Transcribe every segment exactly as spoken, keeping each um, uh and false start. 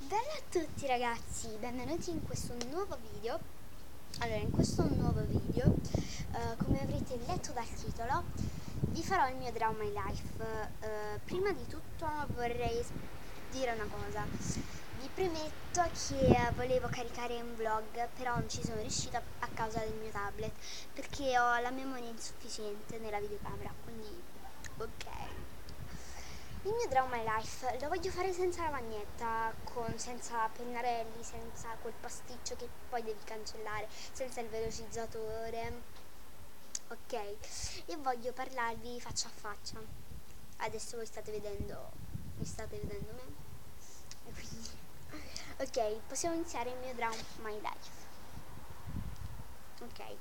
Bella a tutti ragazzi, benvenuti in questo nuovo video. Allora, in questo nuovo video, uh, come avrete letto dal titolo, vi farò il mio Draw My Life. Uh, prima di tutto vorrei dire una cosa. Vi premetto che volevo caricare un vlog, però non ci sono riuscita a causa del mio tablet, perché ho la memoria insufficiente nella videocamera, quindi ok. Il mio Draw My Life lo voglio fare senza la maglietta, con, senza pennarelli, senza quel pasticcio che poi devi cancellare, senza il velocizzatore, ok? E voglio parlarvi faccia a faccia. Adesso voi state vedendo, mi state vedendo me? E quindi, ok, possiamo iniziare il mio Draw My Life. Ok.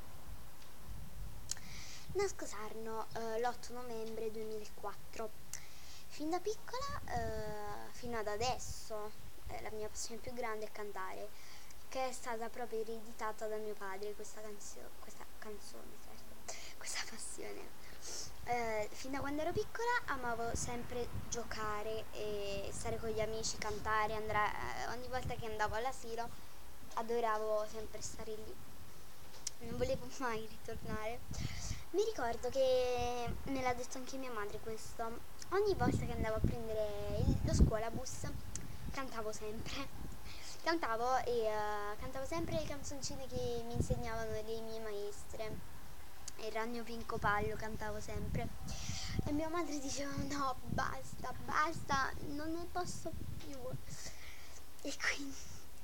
Nasco Sarno, eh, l'otto novembre duemilaquattro. Fin da piccola, eh, fino ad adesso, eh, la mia passione più grande è cantare, che è stata proprio ereditata da mio padre, questa, canzio- questa canzone, certo, questa passione. Eh, fin da quando ero piccola amavo sempre giocare e stare con gli amici, cantare, andare, eh, ogni volta che andavo all'asilo adoravo sempre stare lì, non volevo mai ritornare. Mi ricordo che me l'ha detto anche mia madre questo. Ogni volta che andavo a prendere il, lo scuolabus cantavo sempre. Cantavo e uh, cantavo sempre le canzoncine che mi insegnavano le mie maestre. Il Ragno Pinco Pallo cantavo sempre. E mia madre diceva no, basta, basta, non ne posso più. E quindi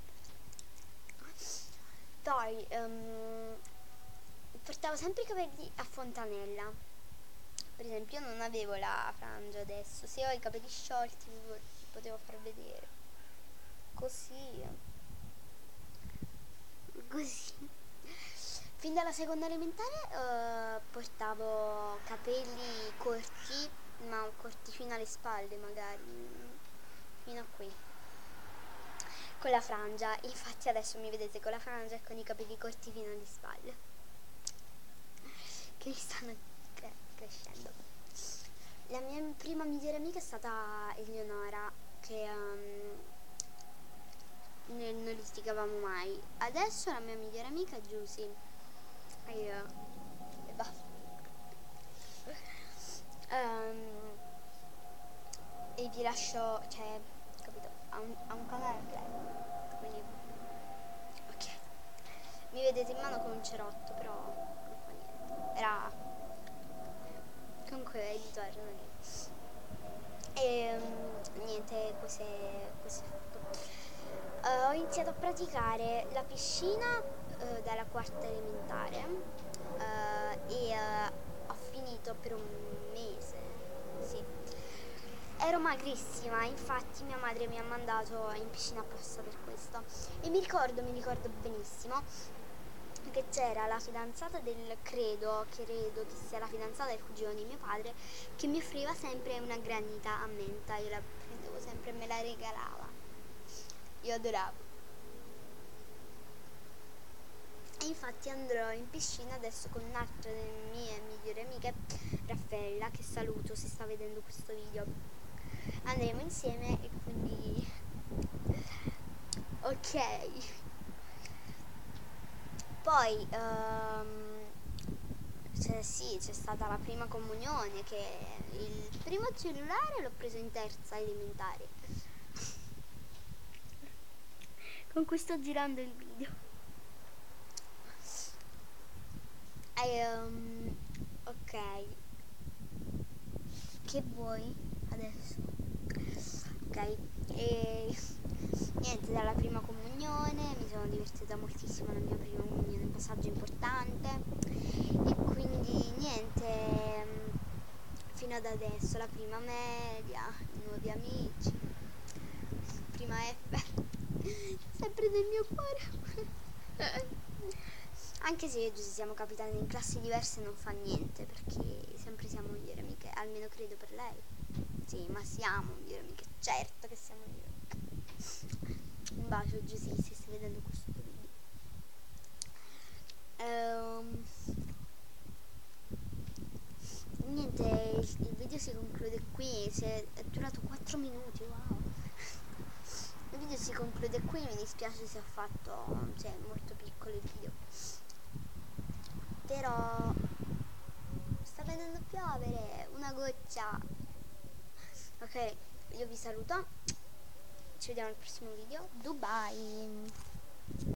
poi um, portavo sempre i capelli a fontanella. Per esempio io non avevo la frangia adesso, se ho i capelli sciolti vi potevo far vedere. Così. Così. Fin dalla seconda elementare uh, portavo capelli corti, ma corti fino alle spalle magari, fino a qui. Con la frangia, infatti adesso mi vedete con la frangia e con i capelli corti fino alle spalle, che mi stanno cre- crescendo. La mia prima migliore amica è stata Eleonora, che um, non litigavamo mai. Adesso la mia migliore amica è Giusy. E, uh, e basta. Um, e vi lascio, cioè, capito, ha un, ha un canale Play, quindi ok. Mi vedete in mano con un cerotto, però non fa niente. Era comunque ritorno lì. E um, niente, cose, cose fatto. Uh, ho iniziato a praticare la piscina uh, dalla quarta elementare uh, e uh, ho finito per un mese, sì. Ero magrissima, infatti mia madre mi ha mandato in piscina apposta per questo. E mi ricordo, mi ricordo benissimo che c'era la fidanzata del, credo, credo che sia la fidanzata del cugino di mio padre, che mi offriva sempre una granita a menta. Io la prendevo sempre e me la regalava. Io adoravo. E infatti andrò in piscina adesso con un'altra delle mie migliori amiche, Raffaella, che saluto se sta vedendo questo video. Andremo insieme e quindi ok. Poi um, c'è, sì, c'è stata la prima comunione, che il primo cellulare l'ho preso in terza elementare. Con cui sto girando il video. E, um, ok, che vuoi adesso? Ok, e niente, dalla prima comunione mi sono divertita moltissimo, la mia prima comunione è un passaggio importante e quindi niente, fino ad adesso la prima media, i nuovi amici, prima F, sempre nel mio cuore. Anche se ci siamo capitati in classi diverse non fa niente, perché sempre siamo migliori amiche, almeno credo per lei. Sì, ma siamo migliori amiche, certo che siamo migliori amiche. Un bacio Giusy se stai vedendo questo video. Um, niente, il, il video si conclude qui, si è, è durato quattro minuti, wow. Il video si si conclude qui, mi dispiace se ho fatto cioè, molto piccolo il video, però sta venendo a piovere, una goccia. Ok, io vi saluto, ci vediamo al prossimo video. Dubai.